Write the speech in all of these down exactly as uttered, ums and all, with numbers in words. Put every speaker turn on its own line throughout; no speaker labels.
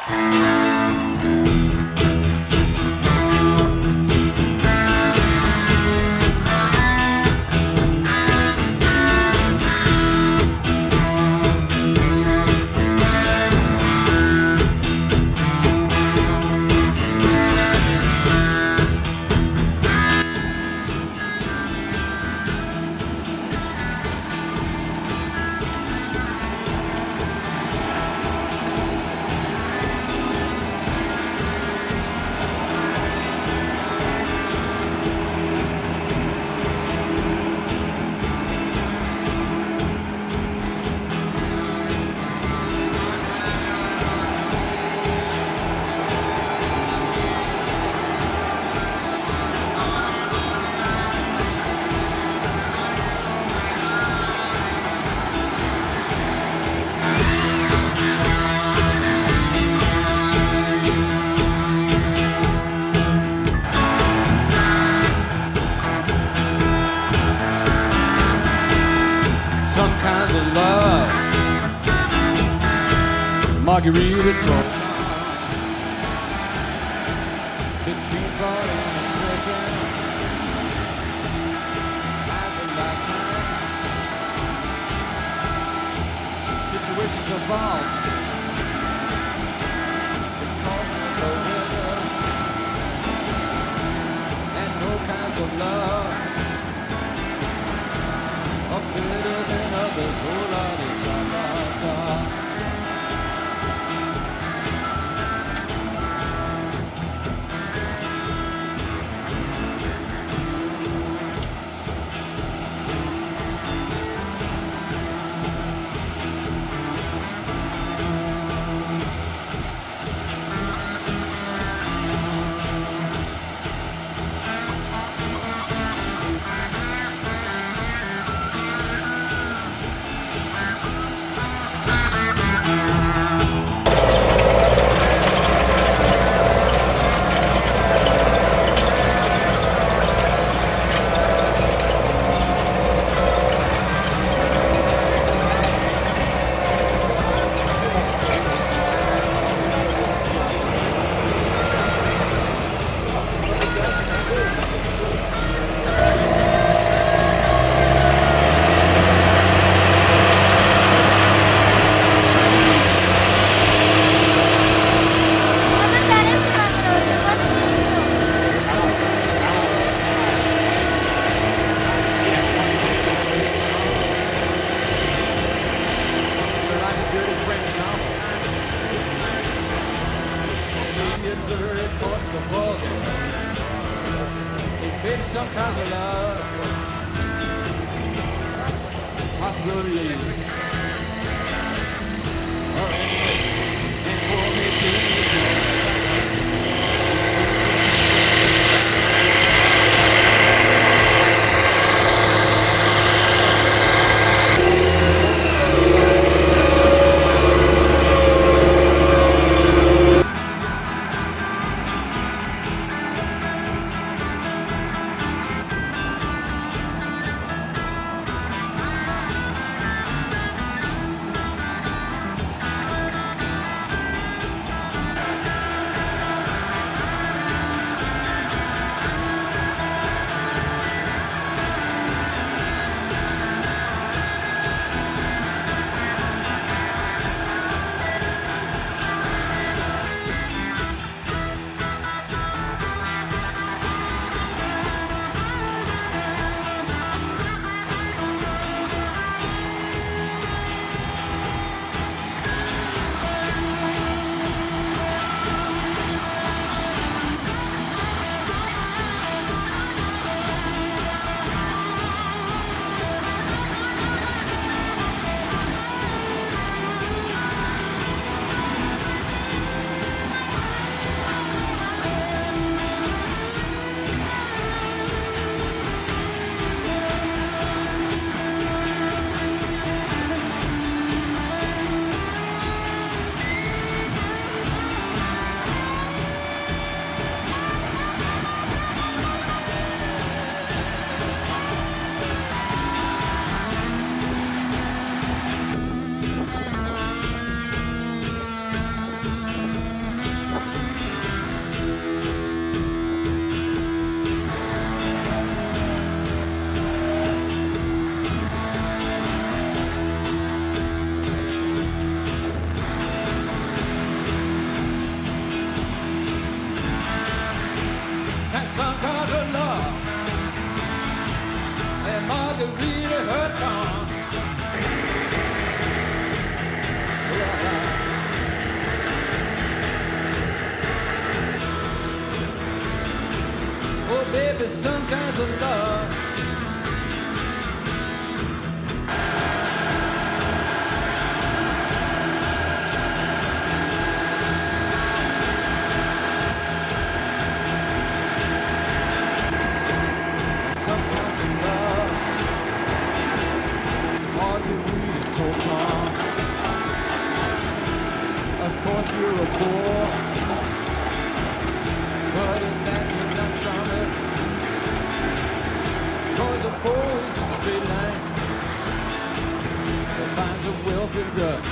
Some kinds of love, margarita talk, between party and treasure, eyes of lifetime, situations evolve, because of the weather, and no kinds of love are better than others. Oh, la-di-da-da-da. Maybe some kinds of love, possibilities. And for me if it's some kinds of love. Some kinds of love. All the we talk on. Of course you're a poor, but in that you're not charming. Cause a boy is a straight line that finds a wealthy duck.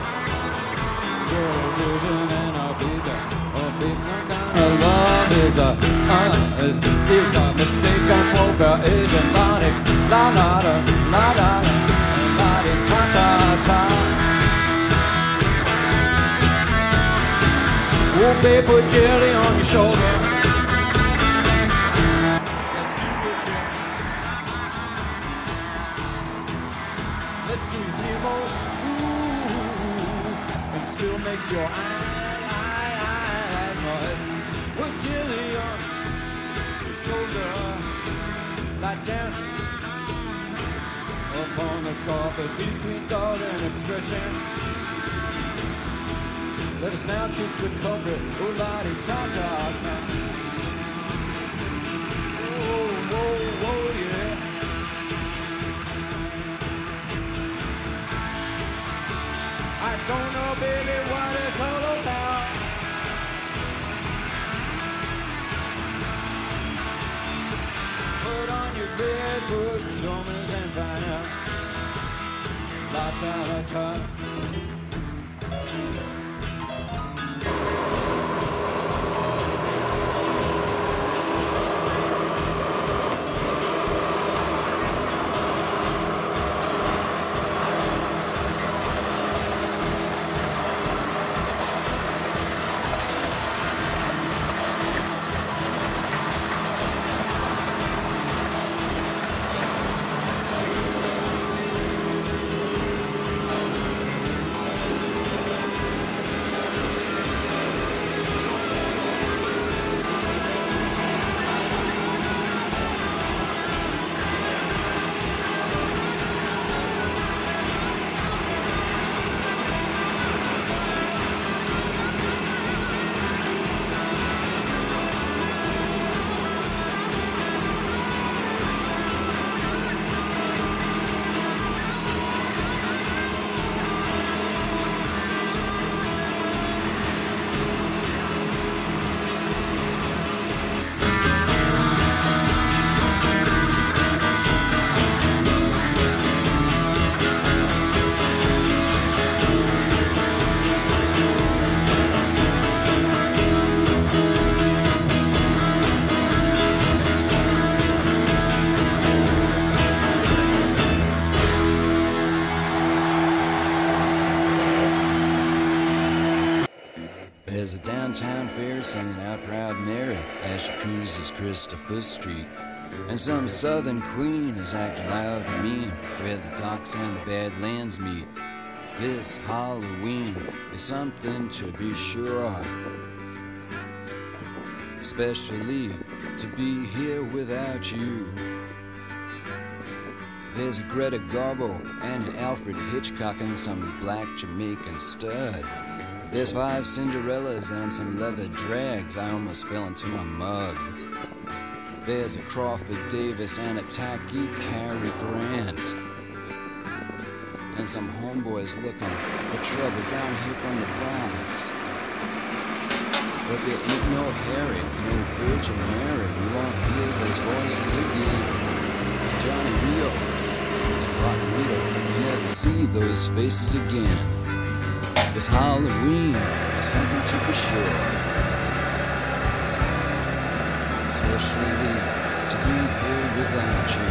Girl, vision and a baby, a babe, some kind of love is a, uh, is, is a mistake on poker, is a la-di, la-la-da, la-da-da, la-di, ta-ta-ta. Oh, babe, put jelly on your shoulder. Let's do the check. Let's do Fimos. Ooh, and still makes your eye, eye, eyes noise. Put jelly on your shoulder. Lie down upon the carpet between thought and expression. Let us now kiss the culprit, oh la-di ta-ta-ta. Oh, whoa, whoa, yeah. I don't know, baby, what it's all about. Put on your red pajamas and find out. La-ta-ta-ta.
There's a downtown fair singing out Proud Mary as she cruises Christopher Street. And some southern queen is acting loud and mean where the docks and the Badlands meet. This Halloween is something to be sure, especially to be here without you. There's a Greta Garbo and an Alfred Hitchcock and some black Jamaican stud. There's five Cinderellas and some leather drags. I almost fell into a mug. There's a Crawford Davis and a tacky Cary Grant. And some homeboys looking for trouble down here from the Bronx. But there ain't no Harry, no Virgin Mary. We won't hear those voices again. Johnny Rio and Rock Rito, you never see those faces again. This Halloween is something to be sure, especially to be here without you.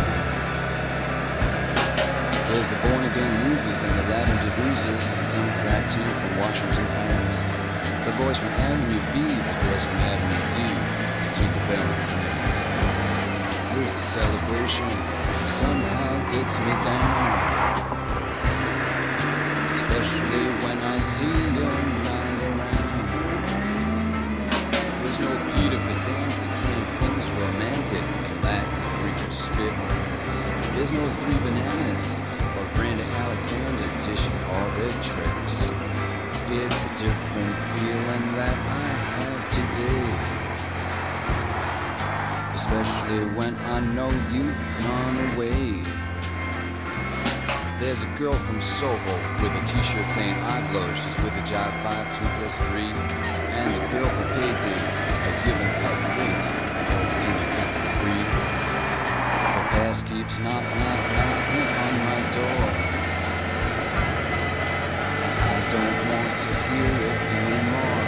There's the Born Again Losers and the Lavender Bruisers and some crack team from Washington Heights. The boys from Avenue B, the girls from Avenue D, and Tinker Bell. This celebration somehow gets me down, especially when I see you lying around. There's no Peter Pedantic saying things romantic. fit. There's no three bananas or Brandon Alexander dishing all their tricks. It's a different feeling that I have today, especially when I know you've gone away. There's a girl from Soho with a t-shirt saying I blow. She's with a Jive five, two plus three. And the girl for pay dates are giving out rates because doing it for free. The past keeps knock, knock, knocking on my door. I don't want to hear it anymore.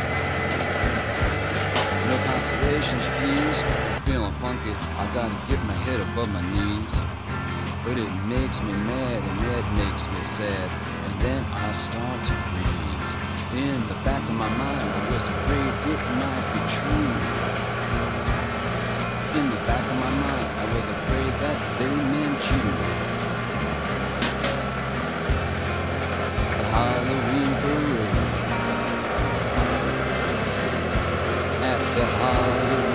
No consolations, please. Feeling funky, I gotta get my head above my knees. But it makes me mad and that makes me sad, and then I start to freeze. In the back of my mind I was afraid it might be true. In the back of my mind I was afraid that they meant you. The Halloween parade at the Halloween